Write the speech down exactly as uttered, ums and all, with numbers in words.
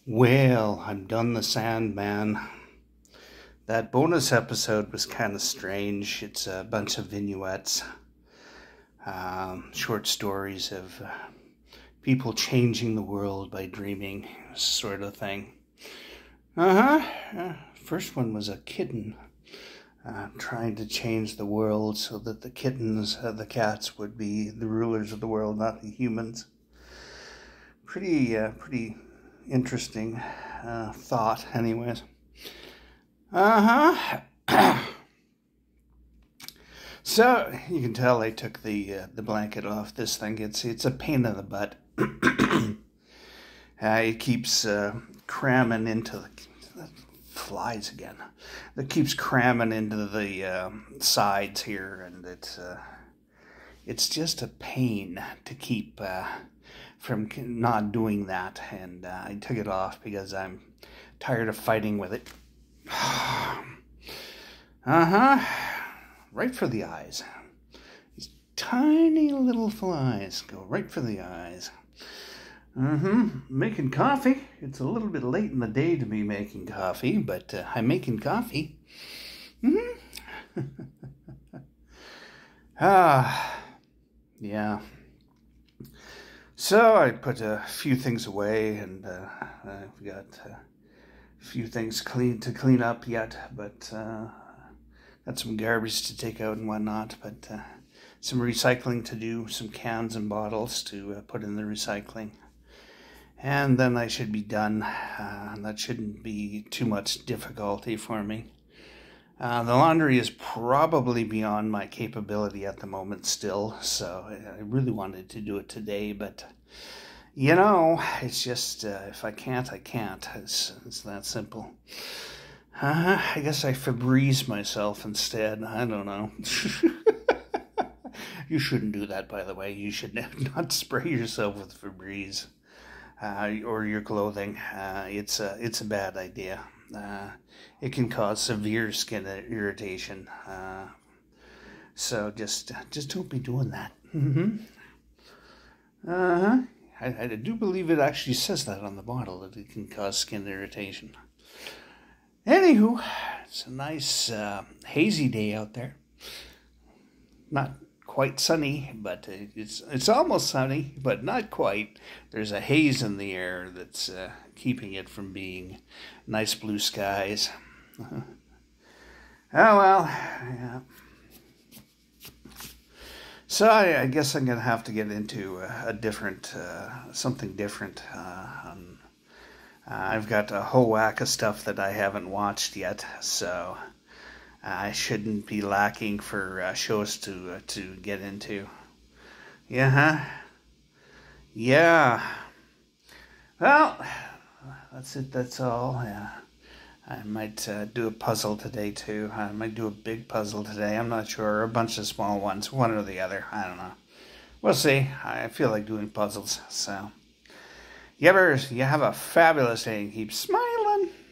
Well, I'm done the Sandman. That bonus episode was kind of strange. It's a bunch of vignettes, um, short stories of uh, people changing the world by dreaming, sort of thing. Uh-huh. Uh, first one was a kitten uh, trying to change the world so that the kittens, uh, the cats, would be the rulers of the world, not the humans. Pretty, uh, pretty interesting uh, thought, anyways. Uh-huh. So, you can tell I took the uh, the blanket off this thing. It's it's a pain in the butt. uh, it keeps uh, cramming into the, the flies again. It keeps cramming into the uh, sides here, and it's uh, it's just a pain to keep uh, from not doing that. And uh, I took it off because I'm tired of fighting with it. Uh-huh. Right for the eyes. These tiny little flies go right for the eyes. Mm-hmm. Making coffee. It's a little bit late in the day to be making coffee, but uh, I'm making coffee. Mm-hmm. ah, yeah. So I put a few things away, and uh, I've got uh, a few things clean to clean up yet, but uh, got some garbage to take out and whatnot, but uh, some recycling to do, some cans and bottles to uh, put in the recycling. And then I should be done. Uh, that shouldn't be too much difficulty for me. Uh, the laundry is probably beyond my capability at the moment still, so I really wanted to do it today, but you know, it's just, uh, if I can't, I can't. It's, it's that simple. Uh, I guess I Febreze myself instead. I don't know. You shouldn't do that, by the way. You should not spray yourself with Febreze uh, or your clothing. Uh, it's, a, it's a bad idea. Uh, it can cause severe skin irritation. Uh, so just, just don't be doing that. Mm-hmm. Uh-huh. I, I do believe it actually says that on the bottle, that it can cause skin irritation. Anywho, it's a nice uh, hazy day out there. Not quite sunny, but it's it's almost sunny, but not quite. There's a haze in the air that's uh, keeping it from being nice blue skies. Uh-huh. Oh well, yeah. So I, I guess I'm going to have to get into a, a different, uh, something different. Uh, um, uh, I've got a whole whack of stuff that I haven't watched yet, so I shouldn't be lacking for uh, shows to uh, to get into. Yeah, huh? Yeah. Well, that's it, that's all, yeah. I might uh, do a puzzle today, too. I might do a big puzzle today. I'm not sure. Or a bunch of small ones. One or the other. I don't know. We'll see. I feel like doing puzzles. So, you ever, you have a fabulous day and keep smiling.